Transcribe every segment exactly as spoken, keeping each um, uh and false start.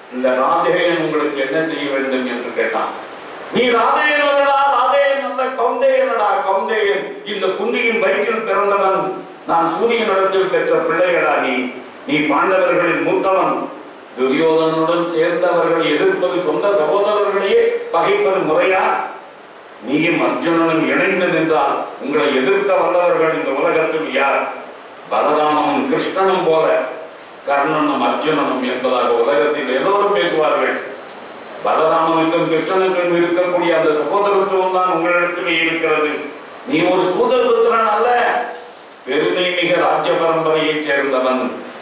இந்த ராதேயன் உங்களுக்கு என்ன செய்ய வேண்டும் என்று கேட்டான். நீ ராதேயன் அல்லடா, ராதேயன் அல்ல, கௌந்தேயனடா, கௌந்தேயன். இந்த குந்தியின் வயிற்றில் பிறந்தவன், நான் சூரியனிடத்தில் பெற்ற பிள்ளையடா. நீ நீ பாண்டவர்களின் மூத்தவன். துரியோதனுடன் சேர்ந்தவர்களை எதிர்ப்பது சொந்த சகோதரர்களையே பகைப்பது முறையா? நீயும் அர்ஜுனனும் இணைந்து நின்றால் உங்களை எதிர்க்க வல்லவர்கள் இந்த உலகத்தில் யார்? பலராமனும் கிருஷ்ணனும் போல கர்ணனும் அர்ஜுனனும் என்பதாக உலகத்தில் எல்லோரும் பேசுவார்கள். பலராமனுக்கும் கிருஷ்ணனுக்கும் இருக்கக்கூடிய அந்த சகோதரத்துவம் தான் உங்களிடத்திலே இருக்கிறது. நீ ஒரு சூதபுத்திரன் அல்ல, பெருமை மிக ராஜ்ய பரம்பரையை சேர்ந்தவன்.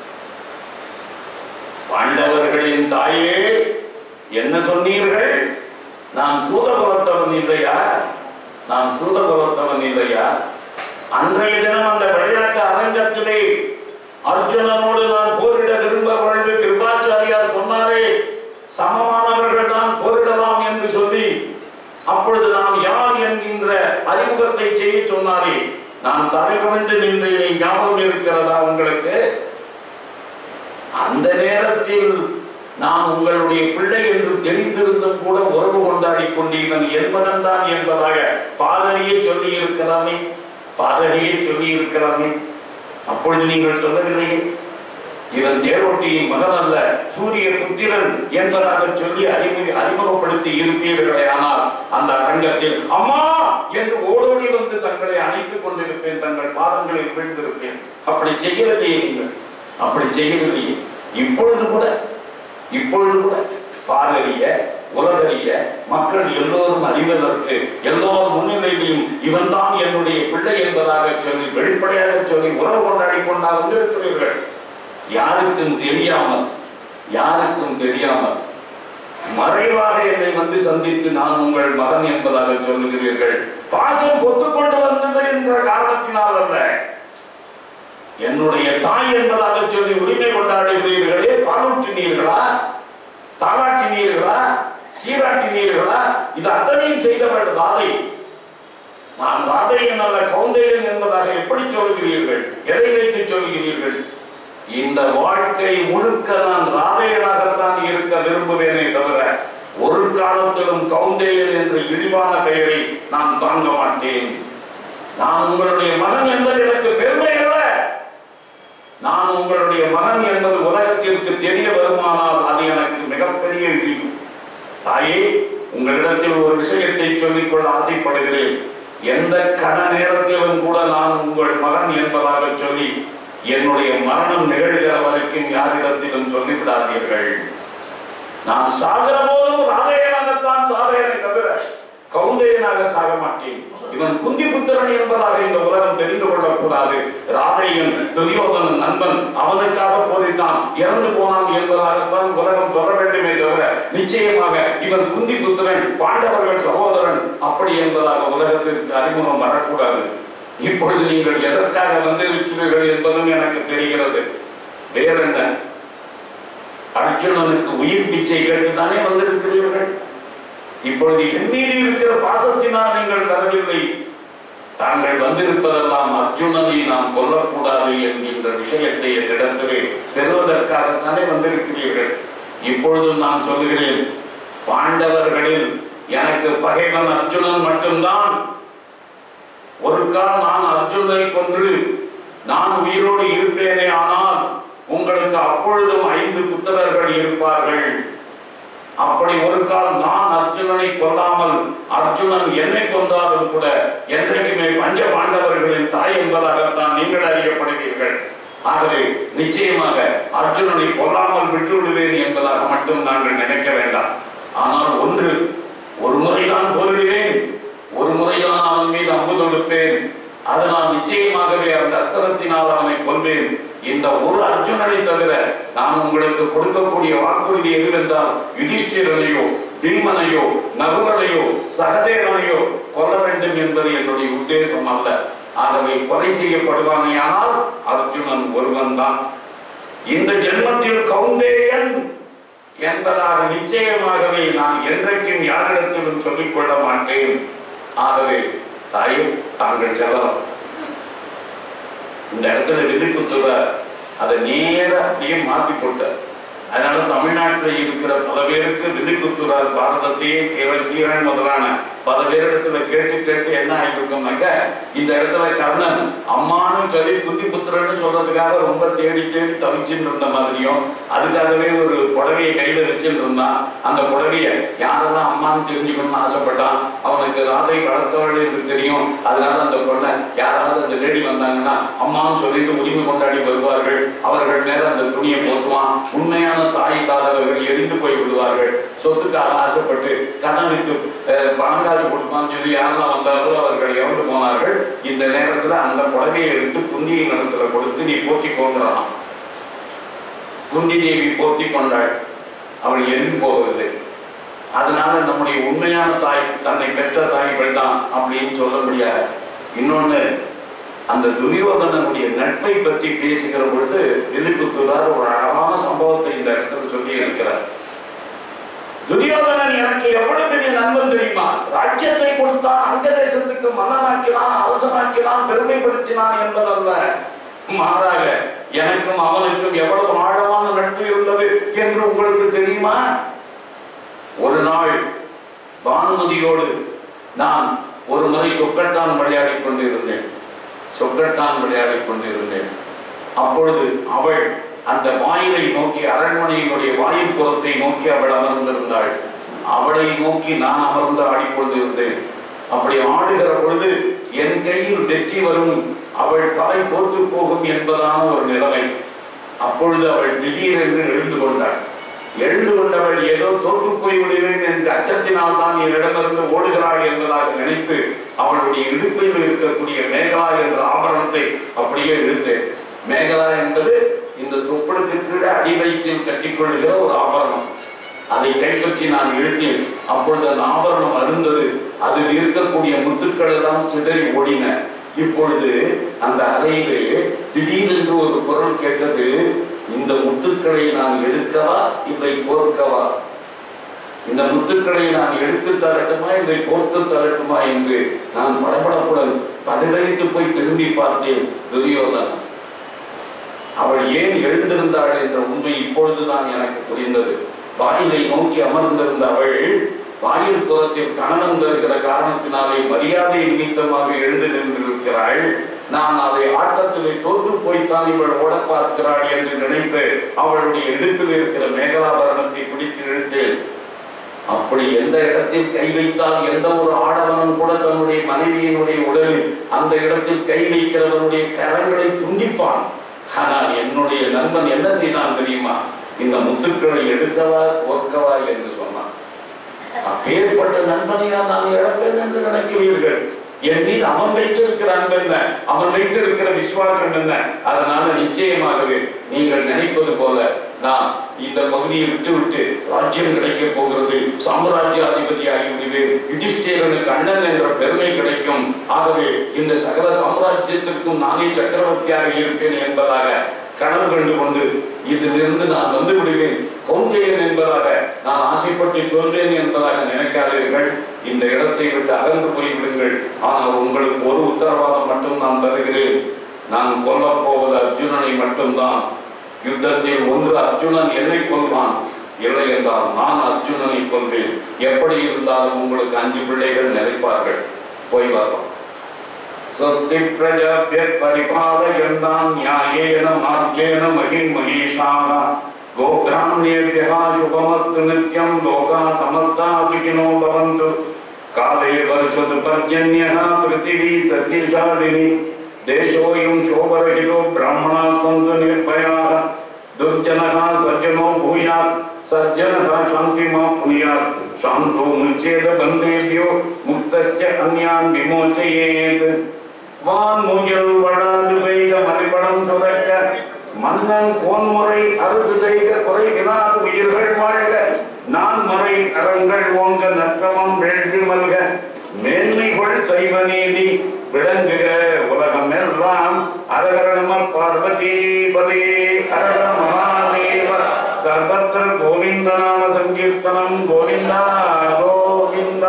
பாண்டவர்களின் தாயே என்ன சொன்னீர்கள்? நான் சூதகுலத்தவன் இல்லையா? நான் சூதகுலத்தவன் இல்லையா? அன்றைய தினம் அந்த விளையாட்டு அரங்கத்திலே அர்ஜுனனோடு நான் போரிட விரும்ப பொழுது கிருபாச்சாரியார் சொன்னாரே, சமமானவர்கள் தான் போரிடலாம் என்று சொல்லி, அப்பொழுது நாம் யார் என்கின்ற அறிமுகத்தை செய்ய சொன்னாரே, நான் தலைகவிழ்ந்து நின்றேன். ஞாபகம் இருக்கிறதா உங்களுக்கு? அந்த நேரத்தில் நான் உங்களுடைய பிள்ளை என்று தெரிந்திருந்தும் கூட உறவு கொண்டாடி கொண்டீர்கள் என்பதன் தான் என்பதாக பாதரியை சொல்லி இருக்கலாமே, பாதரியை சொல்லி இருக்கலாமே. அப்பொழுது நீங்கள் சொல்லவில்லையே, இவன் தேரோட்டியின் மகன் அல்ல, சூரிய புத்திரன் என்பதாக சொல்லி அறிமுக அறிமுகப்படுத்தி இருப்பீர்களே. ஆனால் அந்த அரங்கத்தில் அம்மா என்று ஓடோடி வந்து தங்களை அணைத்துக் கொண்டிருப்பேன், தங்கள் பாதங்களில் விழுந்திருப்பேன். அப்படி செய்யவில்லையே நீங்கள், அப்படி செய்யவில்லையே. இப்பொழுது கூட இப்பொழுது கூட பாரதிய உலகறிய மக்கள் எல்லோரும் அறிவதற்கு எல்லோரும் முன்னிலையிலும் இவன் தான் என்னுடைய பிள்ளை என்பதாக சொல்லி வெளிப்படையாக சொல்லி உறவு கொண்டாடி கொண்டால் வந்திருக்கிறீர்கள். யாருக்கும் தெரியாமல் யாருக்கும் தெரியாமல் மறைவாக என்னை வந்து சந்தித்து நான் உங்கள் மகன் என்பதாக சொல்லுகிறீர்கள். பாசம் பொத்துக்கொண்டு வந்தது என்ற காரணத்தினால் அல்ல, என்னுடைய தாய் என்பதாக சொல்லி உரிமை கொண்டாடுகிறீர்களே. பாலூட்டினீர்களா, தாளாட்டினீர்களா, சீராட்டினீர்களா? இது அத்தனையும் செய்தவள் ராதை. நான் ராதையன் அல்ல, கௌந்தேயன் என்பதாக எப்படி சொல்கிறீர்கள்? எதை வைத்து சொல்கிறீர்கள்? இந்த வாழ்க்கை முழுக்க நான் ராதையனாகத்தான் இருக்க விரும்புவேனே தவிர ஒரு காலத்திலும் கௌந்தேயன் என்ற இழிவான பெயரை நான் தாங்க மாட்டேன். நான் உங்களுடைய மகன் என்பது எனக்கு பெருமை அல்ல. நான் உங்களுடைய மகன் என்பது உலகத்திற்கு தெரிய வருமானால் அது எனக்கு மிகப்பெரிய இழிவு. தாயே, உங்களிடத்தில் ஒரு விஷயத்தை சொல்லிக்கொள்ள ஆசைப்படுகிறேன். எந்த கண நேரத்திலும் கூட நான் உங்கள் மகன் என்பதாக சொல்லி என்னுடைய மரணம் நிகழ்கிற வரைக்கும் யாரிடத்திலும் சொல்லிவிடாதீர்கள். நான் சாகிற போதும் ராதையனாகத்தான் சாதையனை தவிர கௌந்தேயனாக சாக மாட்டேன். இவன் குந்தி புத்திரன் என்பதாக இந்த உலகம் தெரிந்து கொள்ளக்கூடாது. ராதையன் துரியோதனன் நண்பன், அவனுக்காக போரிட்டான், இறந்து போனான் என்பதாகத்தான் உலகம் சொல்ல வேண்டுமே தவிர நிச்சயமாக இவன் குந்தி புத்திரன், பாண்டவர்கள் சகோதரன் அப்படி என்பதாக உலகத்திற்கு அறிமுகம் வரக்கூடாது. இப்பொழுது நீங்கள் எதற்காக வந்திருக்கிறீர்கள் என்பதும் எனக்கு தெரிகிறது. வேறென்ன, அர்ஜுனனுக்கு உயிர் பிச்சை கேட்டுதானே வந்திருக்கிறீர்கள். இப்பொழுது என் மீது இருக்கிற பாசத்தினால் நீங்கள் வரவில்லை. தாங்கள் வந்திருப்பதெல்லாம் அர்ஜுனனை நாம் கொல்லக்கூடாது என்கின்ற விஷயத்தை என்னிடத்திலே பெறுவதற்காகத்தானே வந்திருக்கிறீர்கள். இப்பொழுதும் நான் சொல்லுகிறேன், பாண்டவர்களில் எனக்கு பகைவன் அர்ஜுனன் மட்டும்தான். ஒரு கால் நான் அர்ஜுனனை கொன்று நான் உயிரோடு இருப்பேனே, ஆனால் உங்களுக்கு அப்பொழுதும் ஐந்து புத்திரர்கள் இருப்பார்கள். அப்படி ஒரு கால் நான் அர்ஜுனனை கொல்லாமல் அர்ஜுனன் என்னை கொன்றாலும் கூட என்றைக்குமே பஞ்ச பாண்டவர்களின் தாய் என்பதாகத்தான் நீங்கள் அறியப்படுவீர்கள். ஆகவே நிச்சயமாக அர்ஜுனனை கொல்லாமல் விட்டுவிடுவேன் என்பதாக மட்டும் நாங்கள் நினைக்க வேண்டாம். ஆனால் ஒன்று, ஒரு முறைதான் போரிடுவேன், ஒரு முறைதான் அவன் மீது அம்பு தொடுப்பேன். அதனால் நிச்சயமாகவே அந்த அஸ்திரத்தினால் அவனை கொல்வேன். இந்த ஒரு அர்ஜுனனை தவிர நான் உங்களுக்கு கொடுக்கக்கூடிய வாக்குறுதி எதுவென்றால் யுதிஷ்டிரனையோ பீமனையோ நகுலனையோ சகதேவனையோ கொல்ல வேண்டும் என்பது என்னுடைய உத்தேசம் அல்ல. ஆகவே கொலை செய்யப்படுவானேயானால் அர்ஜுனன் ஒருவன் தான். இந்த ஜென்மத்தில் கௌந்தேயன் என்பதாக நிச்சயமாகவே நான் என்றைக்கும் யாரிடத்திலும் சொல்லிக் கொள்ள மாட்டேன். ஆகவே தாயே, தாங்கள் செல்லலாம். இந்த இடத்துல விதி குத்துவ அதை நேர அப்படியே மாற்றி போட்ட அதனால தமிழ்நாட்டில் இருக்கிற பல பேருக்கு விதிப்புத்துறார் பாரதத்தையே கேவல் கீரன் முதலான பல பேரிடத்துல கேட்டு கேட்டு என்ன ஆகிருக்கோம்னாக்க, இந்த இடத்துல கர்ணன் அம்மானும் சொல்லி குத்தி புத்திரன்னு சொல்றதுக்காக ரொம்ப தேடி தேடி தவிச்சுட்டு இருந்த மாதிரியும், அதுக்காகவே ஒரு புடவையை கையில வச்சுட்டு இருந்தான். அந்த புடவைய யாரெல்லாம் அம்மான்னு தெரிஞ்சுக்கணும்னு ஆசைப்பட்டான். அவனுக்கு ராதை வளர்த்தவள் என்று தெரியும். அதனால அந்த பொண்ணை யாராவது அந்த தேடி வந்தாங்கன்னா அம்மான்னு சொல்லிட்டு உரிமை கொண்டாடி வருவார்கள். அவர்கள் மேல அந்த துணியை போட்டுவான். உண்மையான தாய்க்காரர்கள் எரிந்து போய் விடுவார்கள். சொத்துக்காக ஆசைப்பட்டு கர்ணனுக்கு பணம் காசு கொடுப்பான்னு சொல்லி யாரெல்லாம் வந்தாலும் அவர்கள் இறந்து போனார்கள். இந்த நேரத்துல அந்த புடவையை எடுத்து குந்தியை நடத்துல கொடுத்து நீ போட்டி கொண்டான். குந்தி தேவி போட்டி கொண்டாள். அவள் எரிந்து போகவில்லை. அதனால நம்முடைய உண்மையான தாய் தன்னை பெற்ற தாய்கள் தான் அப்படின்னு சொல்ல முடியாது. இன்னொன்னு, அந்த துரியோதனனுடைய நட்பை பற்றி பேசுகிற பொழுது விதிப்புத்துறார் ஒரு அழகான சம்பவத்தை இந்த இடத்துல சொல்லி இருக்கிறார். துரியோதனன் எனக்கு எவ்வளவு பெரிய நண்பன் தெரியுமா? ராஜ்யத்தை கொடுத்தான், அங்க தேசத்துக்கு மன்னனாக்கினான், அரசனாக்கினான், பெருமைப்படுத்தினான் என்பதல்ல, மாறாக எனக்கும் அவனுக்கும் எவ்வளவு ஆழமான நட்பு இருந்தது என்று உங்களுக்கு தெரியுமா? ஒரு நாள் பானுமதியோடு நான் ஒரு முறை சொக்கட்டான் விளையாடி கொண்டிருந்தேன் சொக்கட்டான் விளையாடி கொண்டிருந்தேன் அப்பொழுது அவள் அந்த வாயிலை நோக்கி, அரண்மனையினுடைய வாயில் புறத்தை நோக்கி அவள் அமர்ந்திருந்தாள். அவளை நோக்கி நான் அமர்ந்து ஆடிக்கொண்டிருந்தேன். அப்படி ஆடுகிற பொழுது என் கையில் வெற்றி வரும், அவள் காய் தோற்று போகும் என்பதான ஒரு நிலைமை. அப்பொழுது அவள் திடீரென்று எழுந்து கொண்டாள். எழுந்து கொண்டவள் ஏதோ தோற்று போய் விடுவேன் என்ற அச்சத்தினால் தான் என்னிடமிருந்து ஓடுகிறாள் என்பதாக நினைத்து அவளுடைய இடுப்பில் இருக்கக்கூடிய மேகலா என்ற ஆபரணத்தை அப்படியே இழுத்தேன். மேகலா என்பது இந்த தொப்புளுக்கு கீழே அடி வயிற்றில் கட்டிக்கொள்ளுகிற ஒரு ஆபரணம். அதை கைப்பற்றி நான் இழுத்தேன். அப்பொழுது அந்த ஆபரணம் அருந்தது. அதில் இருக்கக்கூடிய முத்துக்கள் எல்லாம் சிதறி ஓடின. இப்பொழுது அந்த அறையிலே திடீரென்று ஒரு குரல் கேட்டது, இந்த முத்துக்களை நான் எடுக்கவா இல்லை கோர்க்கவா? இந்த முத்துக்களை நான் எடுத்து தரட்டுமா இல்லை கோர்த்து தரட்டுமா என்று நான் படபடப்புடன் பதவித்து போய் திரும்பி பார்த்தேன். துரியோதனன் அவள் ஏன் எழுந்திருந்தாள் என்ற உண்மை இப்பொழுதுதான் எனக்கு புரிந்தது. வாயிலை நோக்கி அமர்ந்திருந்த அவள் வாயில் புறத்தில் கணவன் வருகிற காரணத்தினாலே மரியாதை நிமித்தமாக எழுந்து நின்றிருக்கிறாள். நான் அதை ஆட்டத்திலே தோற்று போய்த்தான் இவள் ஓட பார்க்கிறாள் என்று நினைத்து அவளுடைய இடுப்பில் இருக்கிற மேகலாபரணத்தை பிடித்து இழுத்தேன். அப்படி எந்த இடத்தில் கை வைத்தால் எந்த ஒரு ஆடவனும் கூட தன்னுடைய மனைவியினுடைய உடலில் அந்த இடத்தில் கை வைக்கிறவனுடைய கரங்களை துண்டிப்பான். ஆனால் என்னுடைய நண்பன் என்ன செய்தான் தெரியுமா? இந்த முத்துக்களை எடுக்கவா கோர்க்கவா என்று சொன்னான். அப்பேற்பட்ட நண்பனையா நான் இழப்பேன் என்று நினைக்கிறீர்கள்? என் மீது அவன் வைத்திருக்கிற அன்பு என்ன, அவன் வைத்திருக்கிற விசுவாசம் என்ன? அதனால நிச்சயமாகவே நீங்கள் நினைப்பது போல நான் இந்த பகுதியை விட்டு விட்டு ராஜ்யம் கிடைக்க போகிறது, சாம்ராஜ்யாதிபதியாகி விடுவேன், யுதிஷ்டிரனுக்கு அண்ணன் என்ற பெருமை கிடைக்கும், ஆகவே இந்த சகல சாம்ராஜ்யத்திற்கும் நானே சக்கரவர்த்தியாக இருப்பேன் என்பதாக கனவு கண்டு கொண்டு இதிலிருந்து நான் வந்து விடுவேன், கௌந்தேயன் என்பதாக நான் ஆசைப்பட்டு சொல்றேன் என்பதாக நினைக்காதீர்கள். இந்த இடத்தை விட்டு அகன்று போய்விடுங்கள். ஆனால் உங்களுக்கு ஒரு உத்தரவாதம் மட்டும் நான் தருகிறேன். நான் கொல்லப் போவது அர்ஜுனனை மட்டும்தான். யுத்தத்தில் ஒன்று அர்ஜுனன் என்னை கொள்வான், இல்லை என்றால் நான் அர்ஜுனனை கொள்வேன். எப்படி இருந்தாலும் உங்களுக்கு அஞ்சு பிள்ளைகள் நினைப்பார்கள். போய் வரலாம். சக்தி பிரஜாபியத் பரிபாலயந்தாம் ஞாயேன மார்கேன மகிம் மகேஷாக கோப்ராஹ்மணேபியஹ சுபமஸ்து நித்யம் லோகா சமஸ்தா சுகினோ பவந்து காலே வருஷது பர்ஜன்யஹ பிருத்திவி சசிஷாலினி தேசோயம் சோபரஹிதோ பிராமணா சந்து நிர்பயாः துர்ஜனஹ சஜ்ஜனோ பூயாத் சஜ்ஜனஹ சாந்திமா புனியாத் சாந்தோ முச்சேத பந்தேபியோ முக்தஸ்ய அன்யான் விமோச்சயேத். வான் முயல் வடாது பெய்த மலைபடம் சுரக்க மன்னன் கோன்முறை அரசு செய்க குறைவினார் உயிர்கள் வாழ்க நான் மறை அறங்கள் ஓங்க நற்றவம் வேள்வி மல்க மேன்மைகள் செய்வ நீதி விளங்குக உலகம் எல்லாம். அரகர நம பார்வதி பதே ஹர மகாதேவ. சர்வத்திர கோவிந்த நாம சங்கீர்த்தனம். கோவிந்தா கோவிந்தா.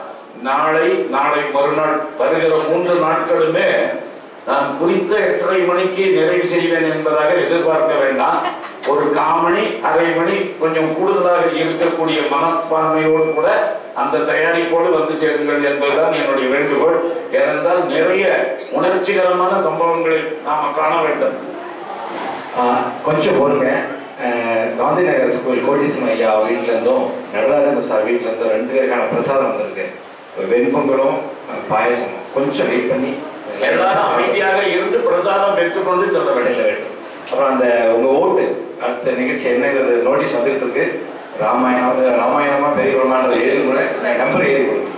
நாளை நாளை மறுநாள் வருகிற மூன்று நாட்களுமே நான் குறித்த எட்டரை மணிக்கு நிறைவு செய்வேன் என்பதாக எதிர்பார்க்க வேண்டாம். ஒரு காமணி அரை மணி கொஞ்சம் கூடுதலாக இருக்கக்கூடிய மனப்பான்மையோடு கூட அந்த தயாரிப்போடு வந்து சேருங்கள் என்பதுதான் என்னுடைய வேண்டுகோள். ஏனென்றால் நிறைய உணர்ச்சிகரமான சம்பவங்களை நாம காண வேண்டும். கொஞ்சம் பொறுங்க. காந்தி நகர் ஸ்கூல் கோட்டீஸ்வரன் ஐயா வீட்டுல இருந்தும் நடராஜன் சார் வீட்டுல இருந்தும் ரெண்டு பேருக்கான பிரசாதம் வந்திருக்கு. வெண்பொங்கலும் பாயசமும். கொஞ்சம் வெயிட் பண்ணி எல்லாரும் அமைதியாக இருந்து பிரசாதம் பெற்றுக்கொண்டு செல்ல வேண்டும். அப்புறம் அந்த உங்க ஓட்டு அடுத்த நிகழ்ச்சி என்னங்கிறது நோட்டீஸ் வந்துட்டு இருக்கு. ராமாயணம் ராமாயணமா பெரிய குருமானது எழுதி கூட நம்பர் எழுதி கொடுங்க.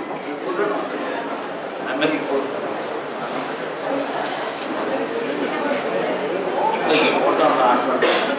போட்டோ